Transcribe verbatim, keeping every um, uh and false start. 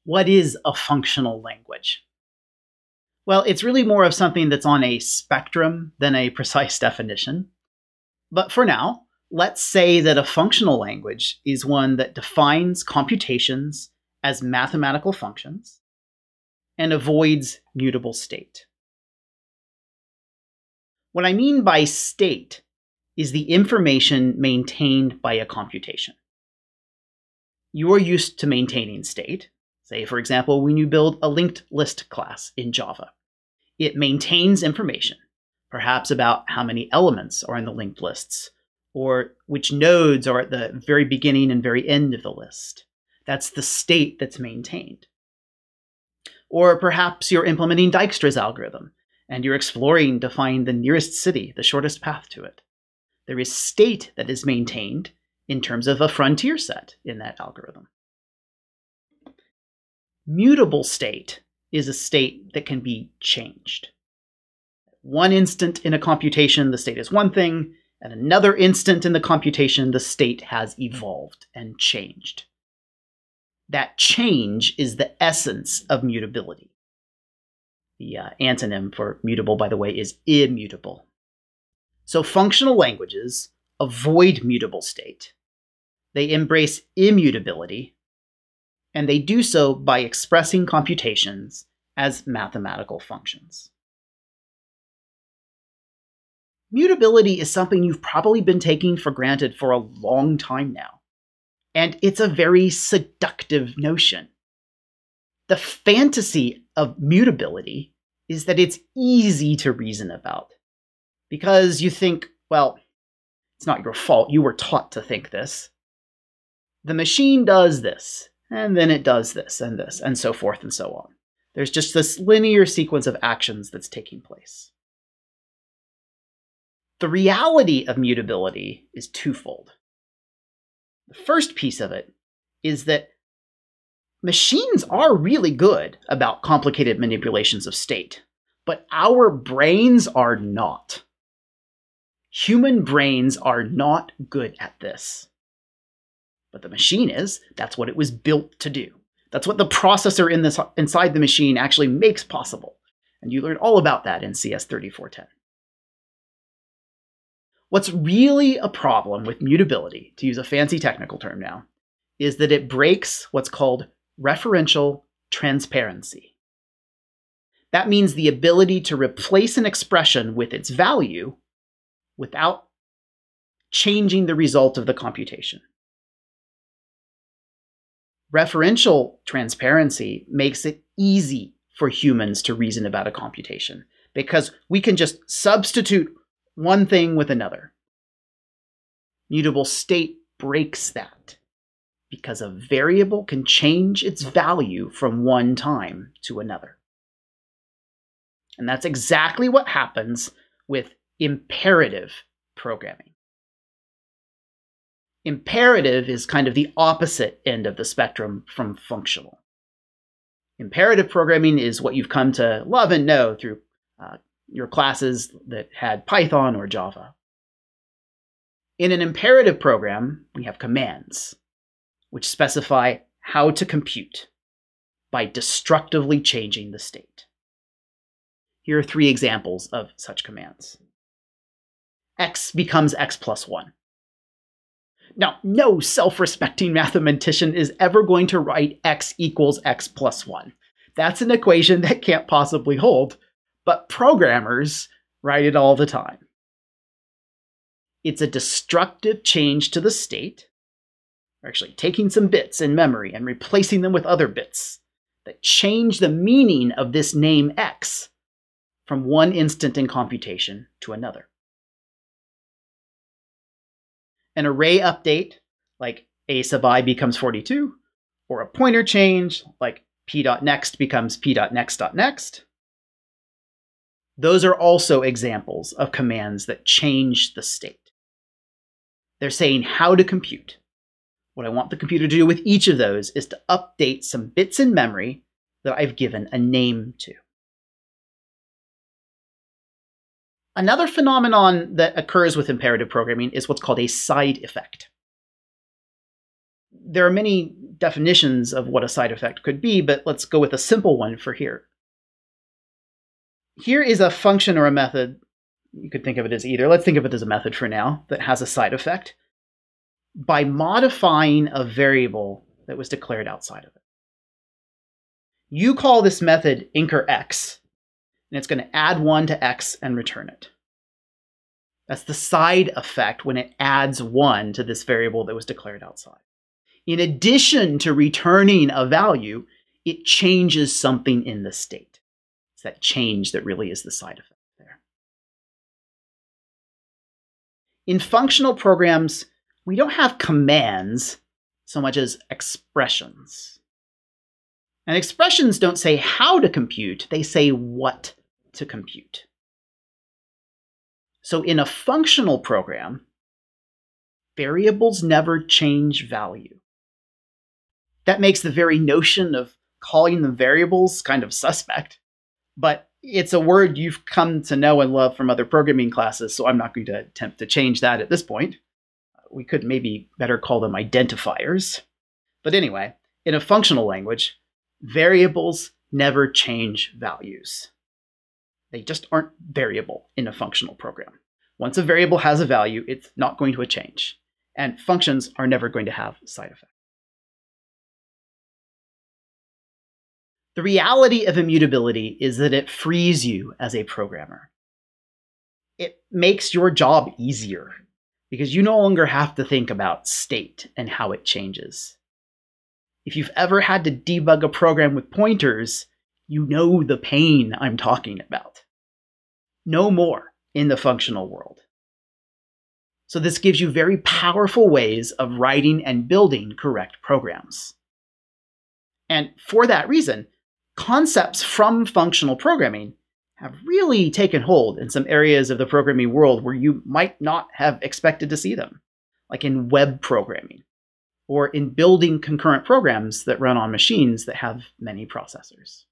What is a functional language? Well, it's really more of something that's on a spectrum than a precise definition. But for now, let's say that a functional language is one that defines computations as mathematical functions and avoids mutable state. What I mean by state is the information maintained by a computation. You're used to maintaining state. Say, for example, when you build a linked list class in Java. It maintains information, perhaps about how many elements are in the linked lists, or which nodes are at the very beginning and very end of the list. That's the state that's maintained. Or perhaps you're implementing Dijkstra's algorithm, and you're exploring to find the nearest city, the shortest path to it. There is state that is maintained in terms of a frontier set in that algorithm. Mutable state is a state that can be changed. One instant in a computation, the state is one thing. At another instant in the computation, the state has evolved and changed. That change is the essence of mutability. The uh, antonym for mutable, by the way, is immutable. So functional languages avoid mutable state. They embrace immutability, and they do so by expressing computations as mathematical functions. Mutability is something you've probably been taking for granted for a long time now, and it's a very seductive notion. The fantasy of mutability is that it's easy to reason about, because you think, well, it's not your fault, you were taught to think this. The machine does this, and then it does this and this, and so forth and so on. There's just this linear sequence of actions that's taking place. The reality of mutability is twofold. The first piece of it is that machines are really good about complicated manipulations of state, but our brains are not. Human brains are not good at this. But the machine is. That's what it was built to do. That's what the processor in this, inside the machine actually makes possible. And you learn all about that in C S thirty-four ten. What's really a problem with mutability, to use a fancy technical term now, is that it breaks what's called referential transparency. That means the ability to replace an expression with its value without changing the result of the computation. Referential transparency makes it easy for humans to reason about a computation because we can just substitute one thing with another. Mutable state breaks that because a variable can change its value from one time to another. And that's exactly what happens with imperative programming. Imperative is kind of the opposite end of the spectrum from functional. Imperative programming is what you've come to love and know through uh, your classes that had Python or Java. In an imperative program, we have commands, which specify how to compute by destructively changing the state. Here are three examples of such commands. X becomes x plus one. Now, no self-respecting mathematician is ever going to write x equals x plus one. That's an equation that can't possibly hold, but programmers write it all the time. It's a destructive change to the state. We're actually taking some bits in memory and replacing them with other bits that change the meaning of this name x from one instant in computation to another. An array update, like a sub I becomes forty-two, or a pointer change, like p.next becomes p.next.next. Those are also examples of commands that change the state. They're saying how to compute. What I want the computer to do with each of those is to update some bits in memory that I've given a name to. Another phenomenon that occurs with imperative programming is what's called a side effect. there are many definitions of what a side effect could be, but let's go with a simple one for here. Here is a function or a method. You could think of it as either. Let's think of it as a method for now that has a side effect by modifying a variable that was declared outside of it. You call this method incr x, and it's going to add one to x and return it. That's the side effect when it adds one to this variable that was declared outside. In addition to returning a value, it changes something in the state. It's that change that really is the side effect there. In functional programs, we don't have commands so much as expressions. And expressions don't say how to compute, they say what to compute. So in a functional program, variables never change value. That makes the very notion of calling them variables kind of suspect, but it's a word you've come to know and love from other programming classes, so I'm not going to attempt to change that at this point. We could maybe better call them identifiers. But anyway, in a functional language, variables never change values. They just aren't variable in a functional program. Once a variable has a value, it's not going to change. And functions are never going to have side effects. The reality of immutability is that it frees you as a programmer. It makes your job easier because you no longer have to think about state and how it changes. If you've ever had to debug a program with pointers, you know the pain I'm talking about. No more in the functional world. So this gives you very powerful ways of writing and building correct programs. And for that reason, concepts from functional programming have really taken hold in some areas of the programming world where you might not have expected to see them, like in web programming, or in building concurrent programs that run on machines that have many processors.